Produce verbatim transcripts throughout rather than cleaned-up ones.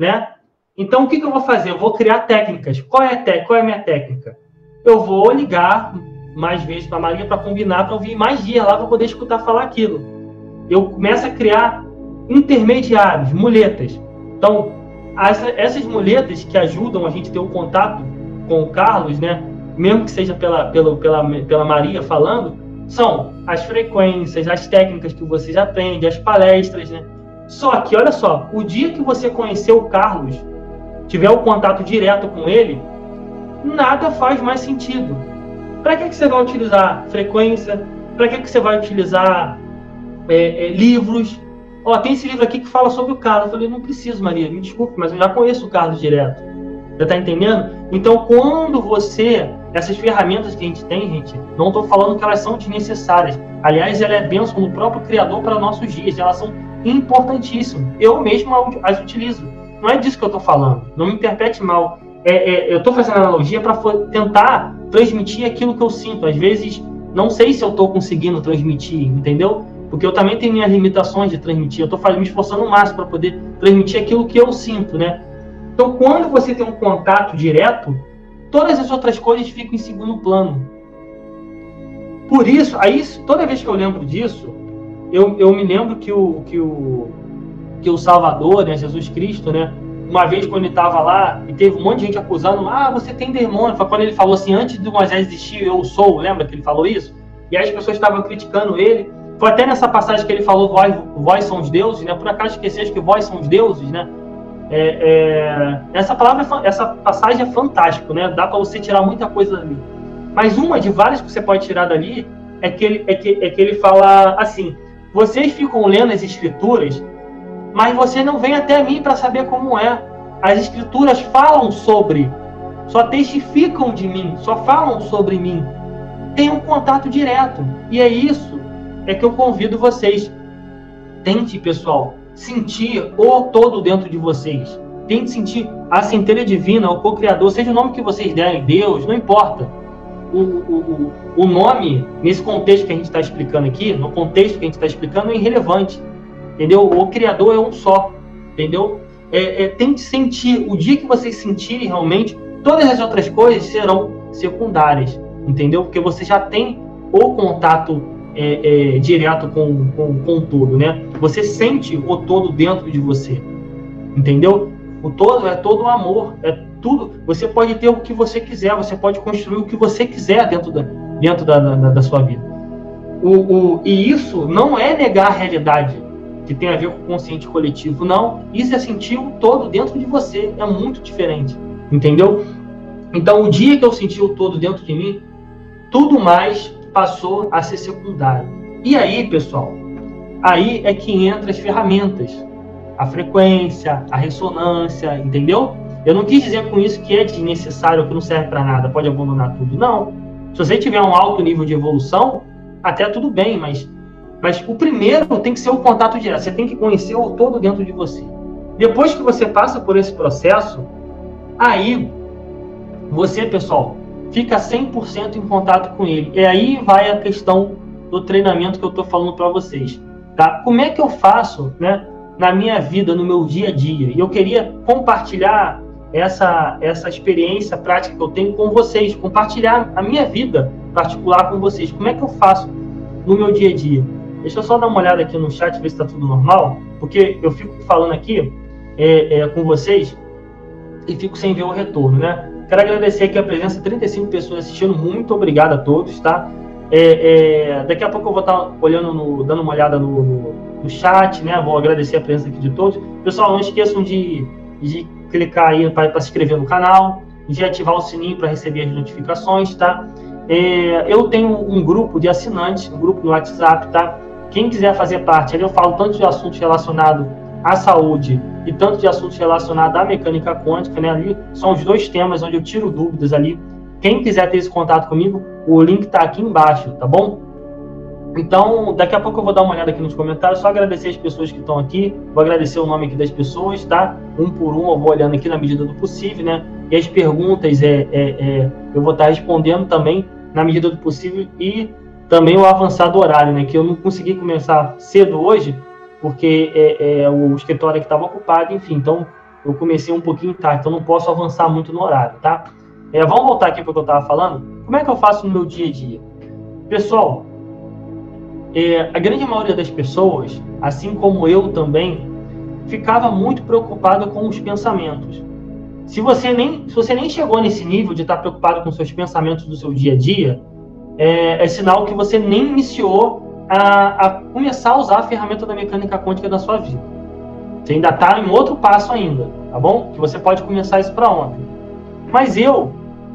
né? Então, o que, que eu vou fazer? Eu vou criar técnicas. Qual é a, te... Qual é a minha técnica? Eu vou ligar mais vezes para a Maria para combinar, para ouvir mais dias lá para poder escutar falar aquilo. Eu começo a criar intermediários, muletas. Então, as, essas muletas que ajudam a gente a ter um contato com o Carlos, né? Mesmo que seja pela, pela, pela, pela Maria falando, são as frequências, as técnicas que você já aprende, as palestras, né? Só que, olha só, o dia que você conhecer o Carlos, tiver o contato direto com ele, nada faz mais sentido. Para que, que você vai utilizar frequência? Para que, que você vai utilizar é, é, livros? Ó, tem esse livro aqui que fala sobre o Carlos. Eu falei, não preciso, Maria, me desculpe, mas eu já conheço o Carlos direto. Você tá entendendo? Então, quando você... Essas ferramentas que a gente tem, gente, não estou falando que elas são desnecessárias. Aliás, ela é bênção do próprio Criador para nossos dias. Elas são importantíssimas. Eu mesmo as utilizo. Não é disso que eu estou falando. Não me interprete mal. É, é, eu estou fazendo analogia para tentar transmitir aquilo que eu sinto. Às vezes, não sei se eu estou conseguindo transmitir, entendeu? Porque eu também tenho minhas limitações de transmitir. Eu estou me esforçando o máximo para poder transmitir aquilo que eu sinto, né? Então, quando você tem um contato direto, todas as outras coisas ficam em segundo plano. Por isso, aí, toda vez que eu lembro disso, eu, eu me lembro que o, que o, que o Salvador, né, Jesus Cristo, né, uma vez quando ele estava lá, e teve um monte de gente acusando, ah, você tem demônio. Foi quando ele falou assim, antes do Moisés existir, eu sou, lembra que ele falou isso? E aí as pessoas estavam criticando ele. Foi até nessa passagem que ele falou, vós, vós são os deuses, né? Por acaso esqueceram que vós são os deuses, né? É, é, essa palavra, essa passagem é fantástica, né? Dá para você tirar muita coisa dali. Mas uma de várias que você pode tirar dali é que ele, é que, é que ele fala assim: vocês ficam lendo as escrituras, mas você não vem até mim para saber como é. As escrituras falam sobre, só testificam de mim, só falam sobre mim. Tem um contato direto. E é isso é que eu convido vocês. Tente, pessoal, sentir o todo dentro de vocês. Tente sentir a centelha divina, o co-criador, seja o nome que vocês derem, Deus, não importa. O, o, o, o nome, nesse contexto que a gente está explicando aqui, no contexto que a gente está explicando, é irrelevante. Entendeu? O Criador é um só. Entendeu? É, é, tente sentir, o dia que vocês sentirem realmente, todas as outras coisas serão secundárias. Entendeu? Porque você já tem o contato É, é, direto com, com, com o todo, né? Você sente o todo dentro de você, entendeu? O todo é todo o amor, é tudo. Você pode ter o que você quiser, você pode construir o que você quiser dentro da, dentro da, da, da sua vida. O, o, e isso não é negar a realidade que tem a ver com o consciente coletivo, não. Isso é sentir o todo dentro de você, é muito diferente, entendeu? Então, o dia que eu senti o todo dentro de mim, tudo mais passou a ser secundário. E aí, pessoal, aí é que entra as ferramentas, a frequência, a ressonância, entendeu? Eu não quis dizer com isso que é desnecessário, que não serve para nada, pode abandonar tudo. Não. Se você tiver um alto nível de evolução, até tudo bem, mas, mas o primeiro tem que ser o contato direto. Você tem que conhecer o todo dentro de você. Depois que você passa por esse processo, aí você, pessoal, fica cem por cento em contato com ele. E aí vai a questão do treinamento que eu estou falando para vocês. Tá? Como é que eu faço, né, na minha vida, no meu dia a dia? E eu queria compartilhar essa, essa experiência prática que eu tenho com vocês, compartilhar a minha vida particular com vocês. Como é que eu faço no meu dia a dia? Deixa eu só dar uma olhada aqui no chat, ver se está tudo normal, porque eu fico falando aqui é, é, com vocês e fico sem ver o retorno, né? Quero agradecer aqui a presença de trinta e cinco pessoas assistindo. Muito obrigado a todos, tá? É, é, daqui a pouco eu vou estar olhando, no, dando uma olhada no, no, no chat, né? Vou agradecer a presença aqui de todos. Pessoal, não esqueçam de, de clicar aí para se inscrever no canal, de ativar o sininho para receber as notificações, tá? É, eu tenho um grupo de assinantes, um grupo no WhatsApp, tá? Quem quiser fazer parte, ali eu falo tanto de assuntos relacionados à saúde e tanto de assuntos relacionados à mecânica quântica, né? Ali são os dois temas onde eu tiro dúvidas ali. Quem quiser ter esse contato comigo, o link está aqui embaixo, tá bom? Então, daqui a pouco eu vou dar uma olhada aqui nos comentários, só agradecer as pessoas que estão aqui, vou agradecer o nome aqui das pessoas, tá? Um por um eu vou olhando aqui na medida do possível, né? E as perguntas é, é, é, eu vou estar respondendo também na medida do possível e também o avançado horário, né? Que eu não consegui começar cedo hoje, porque é, é, o escritório que estava ocupado, enfim, então eu comecei um pouquinho tarde, então não posso avançar muito no horário, tá? É, vamos voltar aqui para o que eu estava falando. Como é que eu faço no meu dia a dia? Pessoal, é, a grande maioria das pessoas, assim como eu também, ficava muito preocupado com os pensamentos. Se você nem, se você nem chegou nesse nível de estar preocupado com seus pensamentos do seu dia a dia, é, é sinal que você nem iniciou a, a começar a usar a ferramenta da mecânica quântica da sua vida. Você ainda está em outro passo ainda, tá bom? Que você pode começar isso para ontem. Mas eu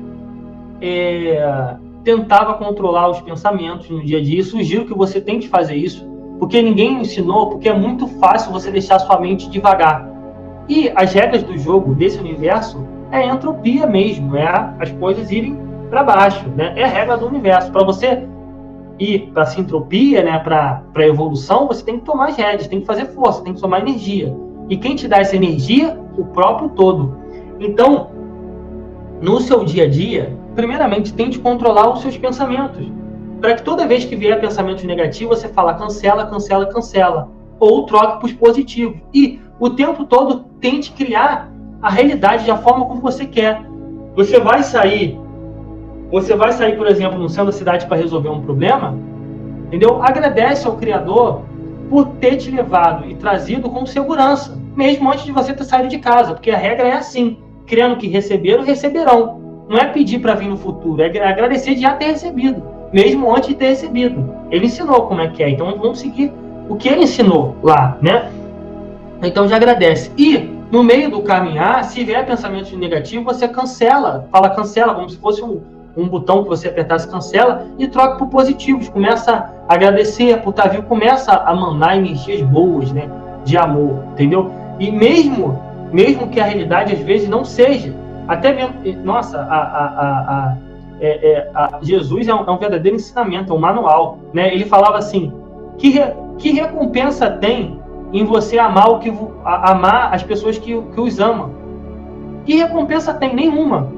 é, tentava controlar os pensamentos no dia a dia. Sugiro que você tente fazer isso, porque ninguém ensinou, porque é muito fácil você deixar sua mente devagar. E as regras do jogo desse universo é a entropia mesmo, é as coisas irem para baixo, né? É a regra do universo. Para você ir para essa entropia, né, para a evolução, você tem que tomar as rédeas, tem que fazer força, tem que tomar energia. E quem te dá essa energia? O próprio todo. Então, no seu dia a dia, primeiramente, tente controlar os seus pensamentos. Para que toda vez que vier pensamentos negativos, você fala cancela, cancela, cancela. Ou troque para os positivos. E o tempo todo tente criar a realidade da forma como você quer. Você vai sair, você vai sair, por exemplo, no centro da cidade para resolver um problema, entendeu? Agradece ao Criador por ter te levado e trazido com segurança, mesmo antes de você ter saído de casa, porque a regra é assim, crendo que receberam, receberão. Não é pedir para vir no futuro, é agradecer de já ter recebido, mesmo antes de ter recebido. Ele ensinou como é que é, então vamos seguir o que ele ensinou lá, né? Então já agradece. E no meio do caminhar, se vier pensamento negativo, você cancela, fala cancela, como se fosse um, um botão que você apertasse cancela e troca por positivos. Começa a agradecer por estar vivo, começa a mandar energias boas, né, de amor, entendeu? E mesmo, mesmo que a realidade às vezes não seja, até mesmo, nossa, a, a, a, a, é, é, a Jesus é um, é um verdadeiro ensinamento, é um manual, né? Ele falava assim, que, re, que recompensa tem em você amar, o que, a, amar as pessoas que, que os amam? Que recompensa tem? Nenhuma.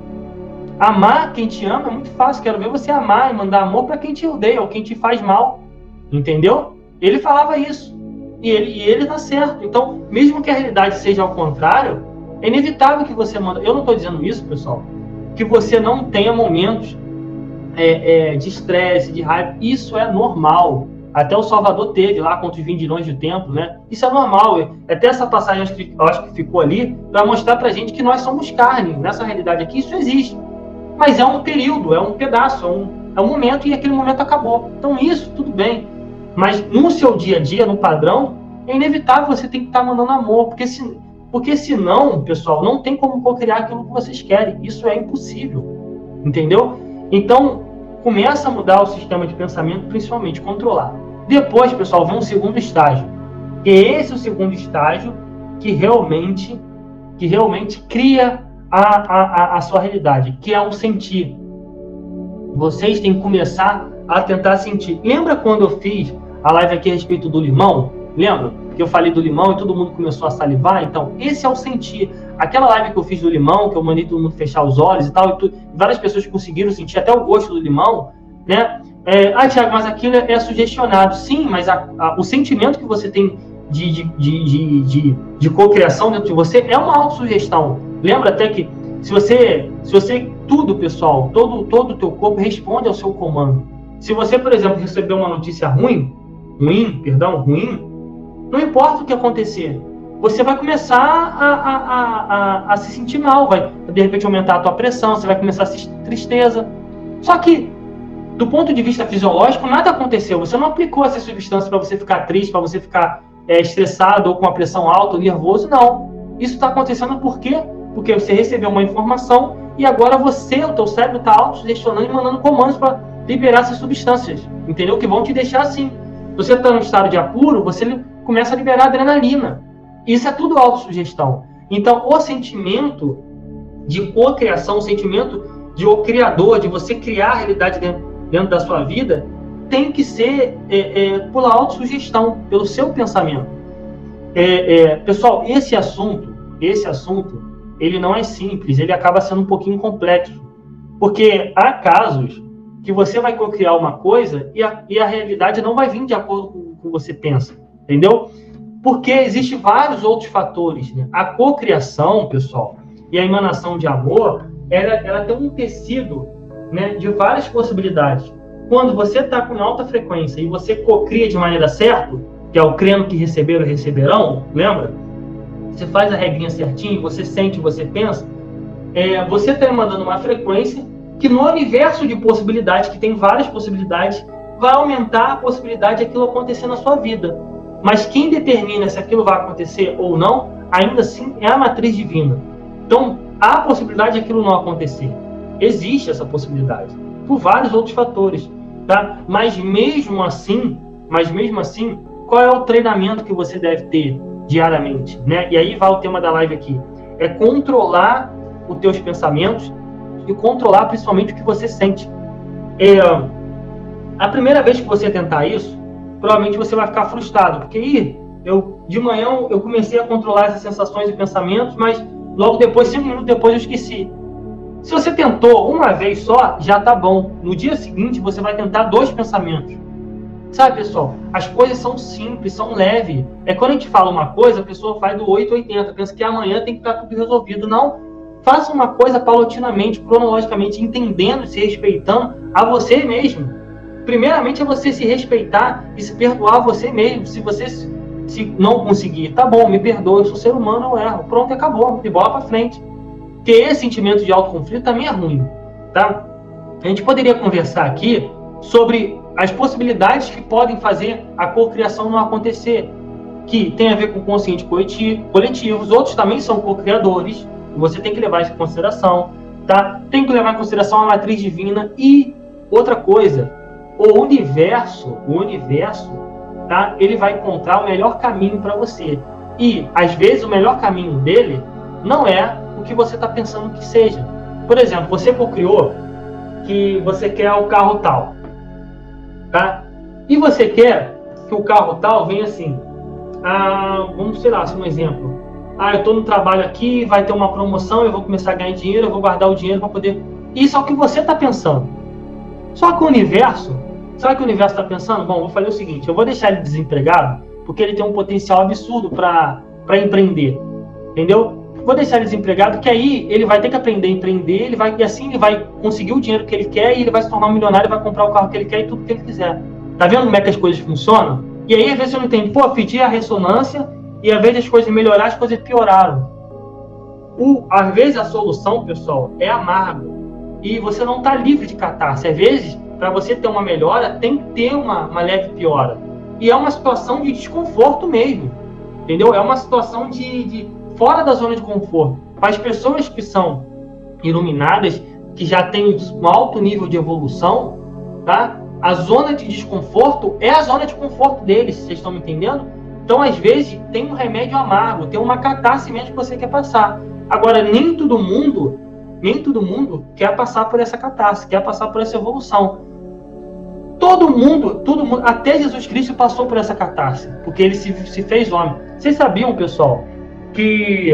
Amar quem te ama é muito fácil. Quero ver você amar e mandar amor para quem te odeia ou quem te faz mal. Entendeu? Ele falava isso. E ele, e ele tá certo. Então, mesmo que a realidade seja ao contrário, é inevitável que você manda... Eu não estou dizendo isso, pessoal, que você não tenha momentos é, é, de estresse, de raiva. Isso é normal. Até o Salvador teve lá contra os vindilhões do templo, né? Isso é normal. Até essa passagem, acho que, acho que ficou ali para mostrar para a gente que nós somos carne. Nessa realidade aqui, isso existe. Mas é um período, é um pedaço, é um, é um momento e aquele momento acabou. Então isso, tudo bem. Mas no seu dia a dia, no padrão, é inevitável você ter que estar mandando amor. Porque, se, porque senão, pessoal, não tem como co-criar aquilo que vocês querem. Isso é impossível. Entendeu? Então, começa a mudar o sistema de pensamento, principalmente controlar. Depois, pessoal, vem um segundo estágio. E esse é o segundo estágio que realmente, que realmente cria a, a, a sua realidade, que é o sentir. Vocês têm que começar a tentar sentir. Lembra quando eu fiz a live aqui a respeito do limão? Lembra? Que eu falei do limão e todo mundo começou a salivar? Então, esse é o sentir. Aquela live que eu fiz do limão, que eu mandei todo mundo fechar os olhos e tal, e tu, várias pessoas conseguiram sentir até o gosto do limão, né? É, ah, Thiago, mas aquilo é, é sugestionado. Sim, mas a, a, o sentimento que você tem de, de, de, de, de, de cocriação dentro de você é uma autossugestão. Lembra até que se você, se você tudo, pessoal, todo, todo o teu corpo responde ao seu comando. Se você, por exemplo, receber uma notícia ruim, ruim, perdão, ruim, não importa o que acontecer, você vai começar a, a, a, a, a se sentir mal, vai de repente aumentar a tua pressão, você vai começar a sentir tristeza. Só que, do ponto de vista fisiológico, nada aconteceu. Você não aplicou essa substância para você ficar triste, para você ficar é, estressado ou com a pressão alta ou nervoso, não. Isso está acontecendo por quê? Porque você recebeu uma informação e agora você, o teu cérebro, está autossugestionando e mandando comandos para liberar essas substâncias, entendeu? Que vão te deixar assim. Você está num estado de apuro, você começa a liberar adrenalina. Isso é tudo autossugestão. Então, o sentimento de cocriação, o sentimento de o criador, de você criar a realidade dentro, dentro da sua vida, tem que ser é, é, pela autossugestão, pelo seu pensamento. É, é, pessoal, esse assunto, esse assunto, ele não é simples, ele acaba sendo um pouquinho complexo. Porque há casos que você vai cocriar uma coisa e a, e a realidade não vai vir de acordo com o que você pensa, entendeu? Porque existem vários outros fatores, né? A cocriação, pessoal, e a emanação de amor, ela, ela tem um tecido, né, de várias possibilidades. Quando você está com alta frequência e você cocria de maneira certa, que é o crendo que receberam, receberão, lembra? Você faz a regrinha certinho, você sente, você pensa, é, você está mandando uma frequência que no universo de possibilidades, que tem várias possibilidades, vai aumentar a possibilidade de aquilo acontecer na sua vida. Mas quem determina se aquilo vai acontecer ou não, ainda assim, é a matriz divina. Então, há a possibilidade de aquilo não acontecer. Existe essa possibilidade, por vários outros fatores, tá? Mas mesmo assim, mas mesmo assim, qual é o treinamento que você deve ter diariamente, né? E aí vai o tema da live aqui. É controlar os teus pensamentos e controlar principalmente o que você sente. É, a primeira vez que você tentar isso, provavelmente você vai ficar frustrado, porque ih, eu, de manhã eu comecei a controlar essas sensações e pensamentos, mas logo depois, cinco minutos depois, eu esqueci. Se você tentou uma vez só, já tá bom. No dia seguinte, você vai tentar dois pensamentos. Sabe, pessoal? As coisas são simples, são leves. É quando a gente fala uma coisa, a pessoa faz do oito a oitenta, pensa que amanhã tem que estar tudo resolvido. Não. Faça uma coisa paulatinamente, cronologicamente, entendendo, se respeitando a você mesmo. Primeiramente é você se respeitar e se perdoar a você mesmo. Se você se não conseguir, tá bom, me perdoa, eu sou ser humano, eu erro. Pronto, acabou, de bola pra frente. Porque esse sentimento de autoconflito também é ruim, tá? A gente poderia conversar aqui sobre as possibilidades que podem fazer a cocriação não acontecer, que tem a ver com o consciente coletivo. Os outros também são cocriadores, e você tem que levar isso em consideração, tá? Tem que levar em consideração a matriz divina e outra coisa, o universo, o universo, tá? Ele vai encontrar o melhor caminho para você. E, às vezes, o melhor caminho dele não é o que você está pensando que seja. Por exemplo, você cocriou que você quer o carro tal, tá? E você quer que o carro tal venha assim, ah, vamos, sei lá, assim, um exemplo. Ah, eu estou no trabalho aqui, vai ter uma promoção, eu vou começar a ganhar dinheiro, eu vou guardar o dinheiro para poder... Isso é o que você está pensando. Só que o universo, sabe o que o universo está pensando? Bom, vou fazer o seguinte, eu vou deixar ele desempregado, porque ele tem um potencial absurdo para empreender, entendeu? Vou deixar ele desempregado, que aí ele vai ter que aprender a empreender, ele vai, e assim ele vai conseguir o dinheiro que ele quer, e ele vai se tornar um milionário, e vai comprar o carro que ele quer e tudo que ele quiser. Tá vendo como é que as coisas funcionam? E aí, às vezes, você não entende, pô, pedi a ressonância, e às vezes as coisas melhoraram, as coisas pioraram. O, às vezes a solução, pessoal, é amargo. E você não está livre de catarse. Às vezes, para você ter uma melhora, tem que ter uma, uma leve piora. E é uma situação de desconforto mesmo. Entendeu? É uma situação de, de fora da zona de conforto. Para as pessoas que são iluminadas, que já têm um alto nível de evolução, tá? A zona de desconforto é a zona de conforto deles, vocês estão me entendendo? Então, às vezes, tem um remédio amargo, tem uma catarse mesmo que você quer passar. Agora, nem todo mundo, nem todo mundo quer passar por essa catarse, quer passar por essa evolução. Todo mundo, todo mundo, até Jesus Cristo passou por essa catarse, porque ele se, se fez homem. Vocês sabiam, pessoal, que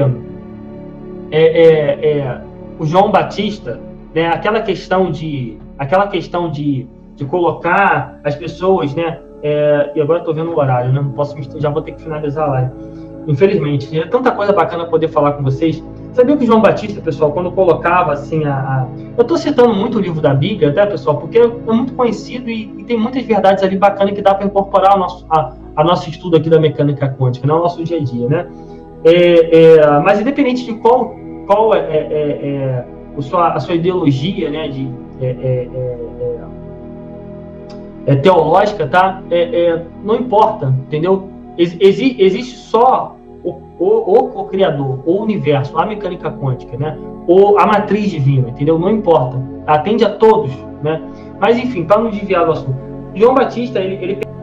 é, é, é, o João Batista, né, aquela questão de, aquela questão de, de colocar as pessoas, né, é, e agora estou vendo o horário, né, não posso, já vou ter que finalizar a live, infelizmente. É tanta coisa bacana poder falar com vocês. Sabia que o João Batista, pessoal, quando colocava assim a... a... Eu estou citando muito o livro da Bíblia, até, pessoal, porque é muito conhecido e, e tem muitas verdades ali bacanas que dá para incorporar ao nosso, a, a nosso estudo aqui da mecânica quântica, né, ao nosso dia a dia, né? É, é, mas independente de qual, qual é, é, é a, sua, a sua ideologia, né, de, é, é, é, é, teológica, tá? É, é, não importa, entendeu? Ex, exi, existe só o, o, o criador, o universo, a mecânica quântica, né? Ou a matriz divina, entendeu? Não importa, atende a todos, né? Mas enfim, para não desviar do assunto, João Batista, ele, ele